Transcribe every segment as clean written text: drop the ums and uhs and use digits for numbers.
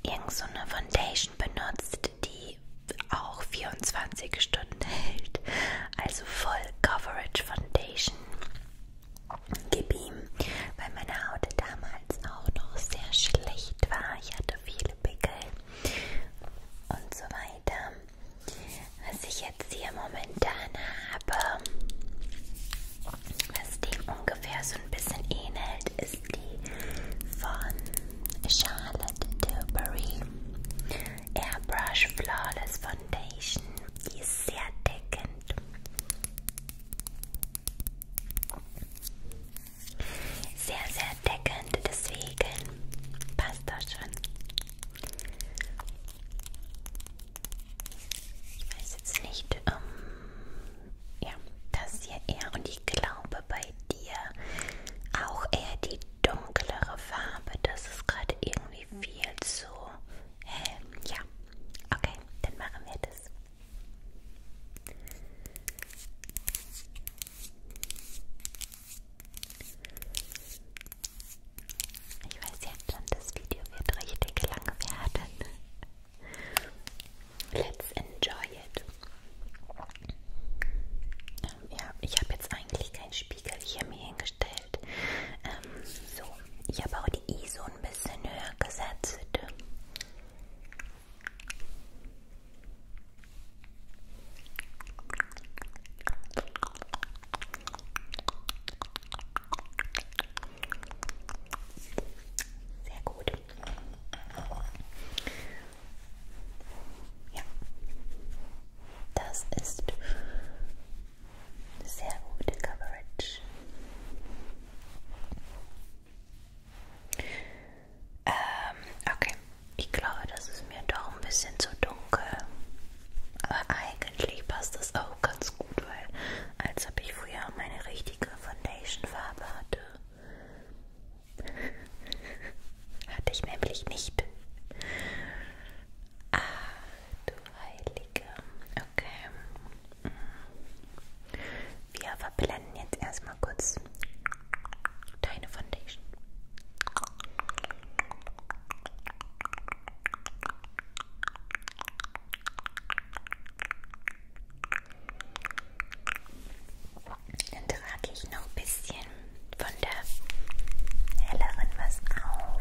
irgend so eine Foundation benutzt, die auch 24 Stunden hält. Also Full Coverage Foundation. Gib ihm, weil meine Haut damals auch noch sehr schlecht war. Ich hatte viele Pickel und so weiter. Was ich jetzt hier momentan habe, was dem ungefähr so ein bisschen ähnelt, ist die von Charlotte Tilbury Airbrush Flawless Foundation. Die ist sehr deckend. Sehr, sehr deckend, deswegen passt das schon. Ich weiß jetzt nicht, ja, das hier eher, und ich glaube bei dir auch eher die dunklere Farbe. Das ist gerade irgendwie viel zu hell. Ja, okay, dann machen wir das. Ich weiß jetzt schon, das Video wird richtig lang werden. Let's enjoy it. Ja, ich habe jetzt eigentlich keinen Spiegel hier mir hingestellt. So, ich habe auch die ISO ein bisschen höher gesetzt. Sehr gut. Ja, das ist sehr gute Coverage. Okay, ich glaube, das ist mir doch ein bisschen zu dunkel. Aber eigentlich passt das auch ganz gut, weil als ob ich früher meine richtige Foundation-Farbe hatte. Hatte ich nämlich nicht. Ah, du Heilige. Okay. Wir verblenden jetzt erstmal kurz deine Foundation. Dann trage ich noch ein bisschen von der helleren was auf.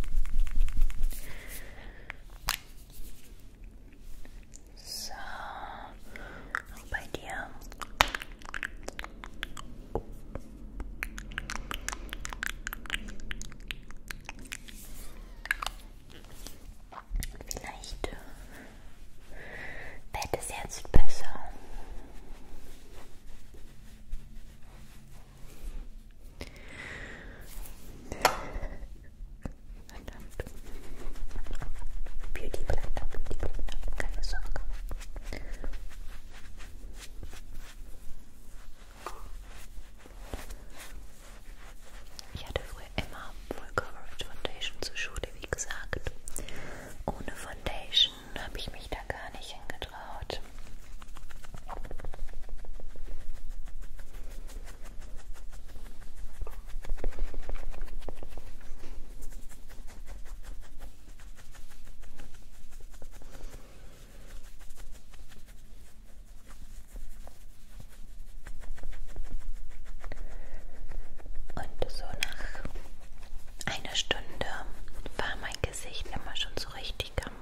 So, auch bei dir. Vielleicht wird es jetzt besser. Verdammt. Beauty Blender, keine Sorge. Ich hatte früher immer Full Coverage Foundation zur Schule, wie gesagt. Ohne Foundation habe ich mich da gar nicht hingetraut. Und so nach einer Stunde war mein Gesicht immer schon so richtig am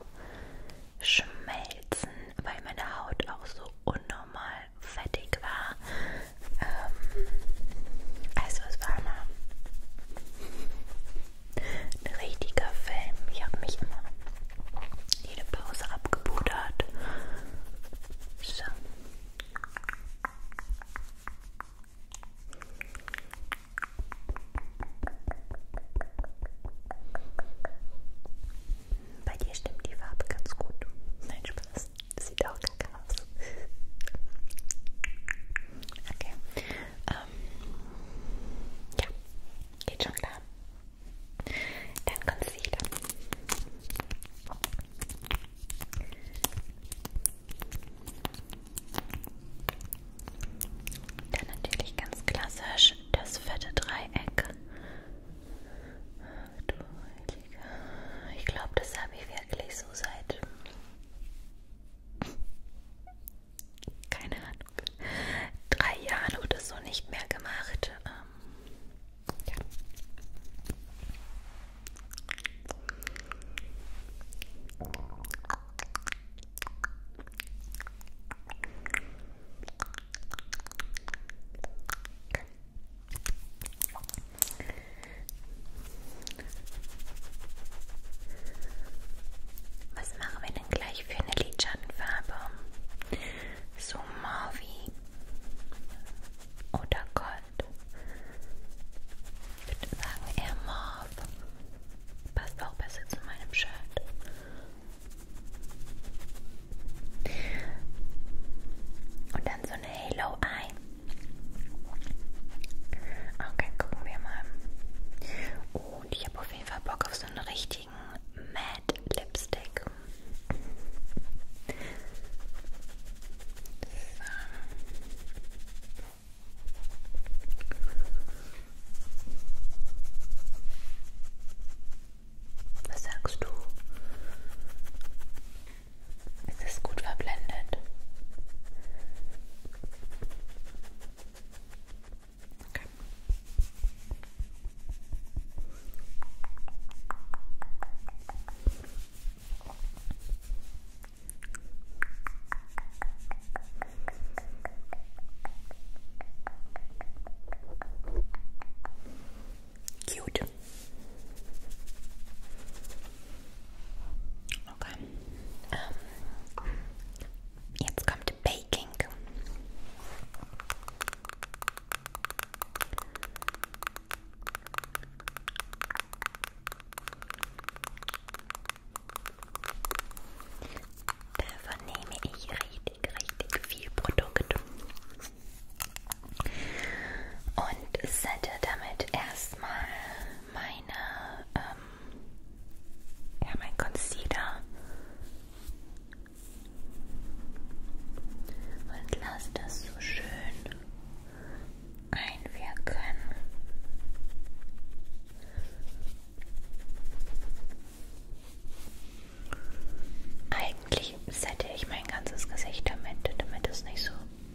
ganzes Gesicht damit es nicht so.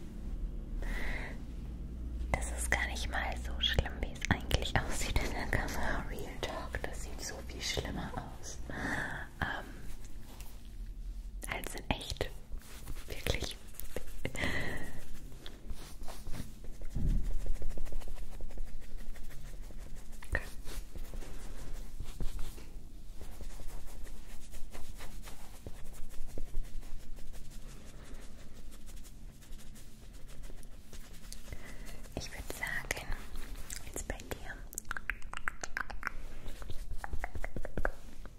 Das ist gar nicht mal so schlimm, wie es eigentlich aussieht in der Kamera. Real Talk, das sieht so viel schlimmer aus. Als in echt. Wirklich. Okay. Ich würde sagen, jetzt bei dir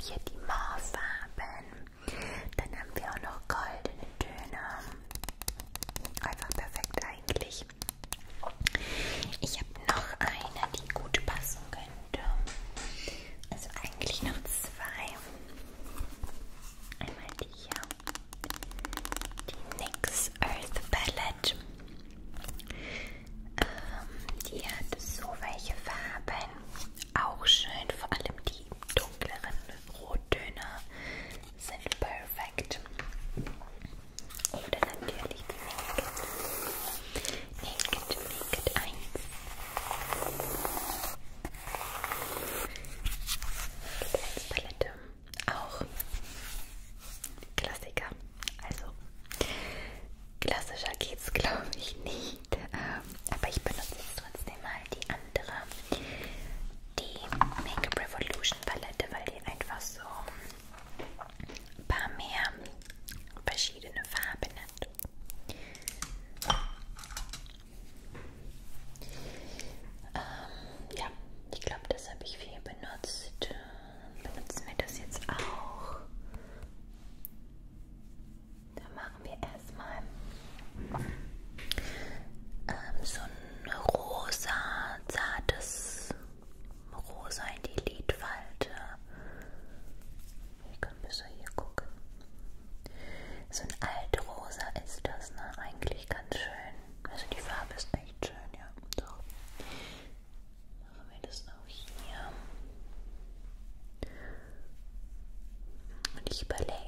hier die Mauve-Farben. Dann haben wir auch noch goldene Töne. Einfach perfekt eigentlich. Ich habe noch eine, die gut passen könnte. Also eigentlich noch zwei. Einmal die hier. Die NYX Earth Palette. Die hat so welche Farben. Auch schön, vor allem die dunkleren Rottöne sind perfekt. Oder natürlich die Naked 1. Palette. Auch Klassiker. Also klassischer geht's glaube ich nicht. Aber ich benutze jetzt trotzdem mal die andere. Die Make-up Revolution Palette, weil die einfach so ein paar mehr verschiedene Farben hat. Ja, ich glaube, das habe ich viel benutzt. Benutzen wir das jetzt auch. Da machen wir erstmal so ein rosa, zartes Rosa in die Lidfalte. Ich kann besser hier gucken. So ein Altrosa ist das, ne? Eigentlich ganz schön. Also die Farbe ist echt schön, ja. Doch. Machen wir das auch hier. Und ich überlege